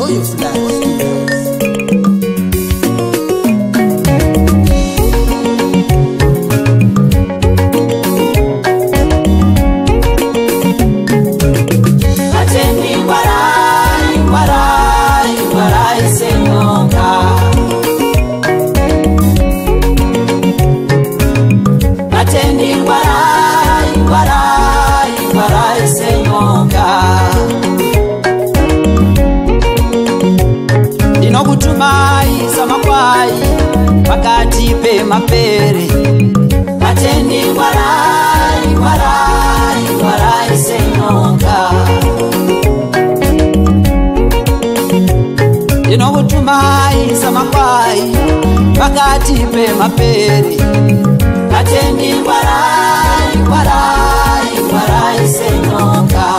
Mapere atendi Ngwarai, Ngwarai, Ngwarai Senyoka. Ndinokutumaisa makwai pakati pemapere atendi Ngwarai, Ngwarai, Ngwarai Senyoka.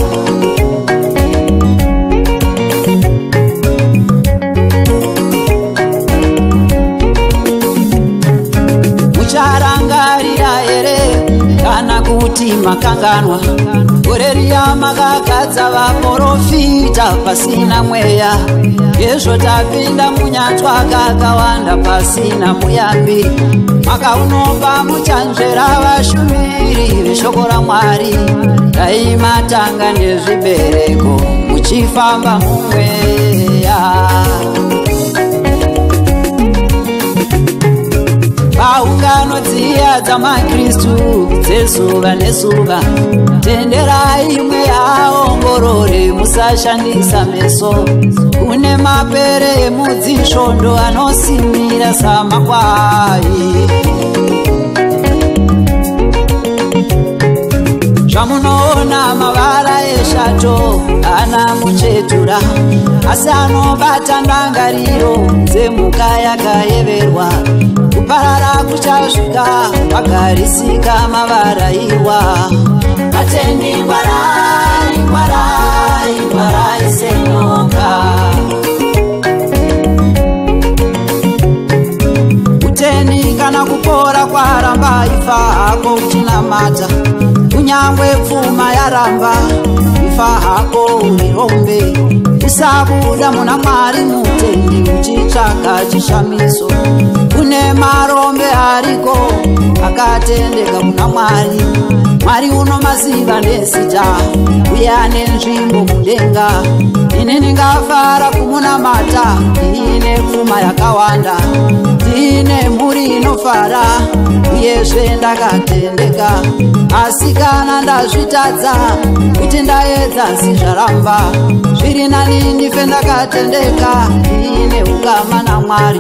Mucharangarira ere kana kuti makanganwa goreria makakadza vaprofita pasina mweya ezvo tapinda munyanzwa kakawanda pasina muyambi makaunomba muchanzvera vashumiri veshoko raMwari dai matanga nezvibereko muchifamba mumweya. Paungano dziya dzamaKristu dzezuva nezuva tenderai mweya aongorore musashandisa meso. Kune mapere emudzisvondo anosimira samakwai. Zvamunoona mavara eshato ana muchetura asi anobata ndangariro dzemhuka yakayeverwa. Kuparara kuchasvika pagarisika mavara iwa. Atendi Ngwarai, Ngwarai, Ngwarai Senyoka. Uteni kana kupora kwaramba ifa hako uchinamata. Kunyangwe pfuma yaramba ifa hako unirombe. Usabuda muna Mwari mutendi uchitsvaka chishamiso. Kune marombe ariko akatendeka kuna Mwari. Mwari unomaziva nezita uye ane nzvimbo mudenga. Ine ndingafara kumunamata ine pfuma yakawanda. Ndine mhuri inofara uyezve ndakatendeka. Asi kana ndazvitadza kuti ndaedza sizvaramba zviri nani ndife ndakatendeka ine ukama naMwari.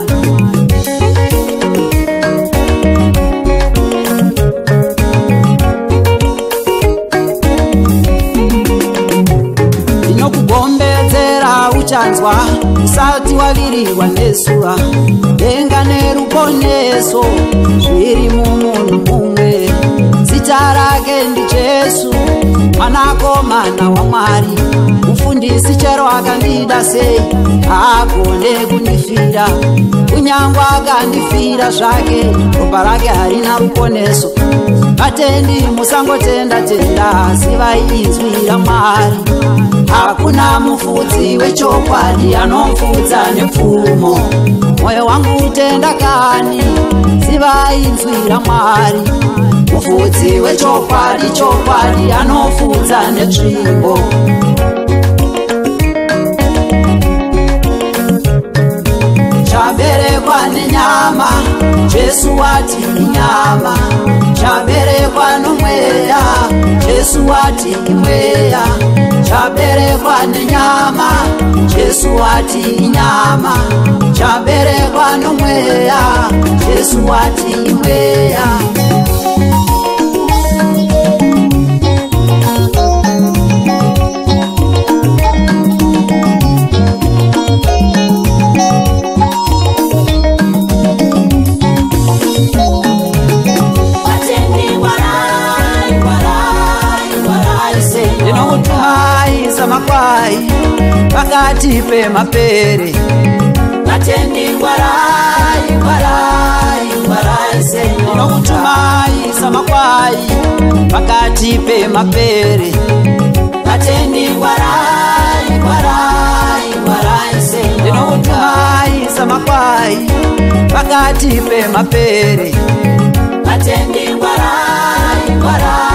Ndinokugombedzera uchanzwa usati wavirirwa nezuva. Denga neruponeso zviri mumunhu mumwe. Zita rake ndiJesu mwanakomana waMwari. Mufundisi chero akandida sei haagone kundifira. Kunyangwa akandifira zvake ropa rake harina ruponeso. Vatendi musangotenda tenda zivai inzwi raMwari. Hakuna mufudzi wechokwadi anomufudza nepfumo. Mwoyo wangu utenda kani zivai inzwi raMwari. Mufudzi wechokwadi chokwadi anofudza netsvimbo. Chaberekwa nenyama Jesu wati inyama. Chaberekwa nomweya Jesu wati imweya. Chaberekwa nenyama Jesu wati inyama. Chaberekwa nomweya Jesu wati imweya. Ndinokutumaisa makwai pakati pemapere. Atendi Ngwarai, Ngwarai, Ngwarai Senyoka. Ndinokutumaisa makwai pakati pemapere. Atendi Ngwarai, Ngwarai, Ngwarai pakati pemapere. Ngatendi ngwarai, ngwarai.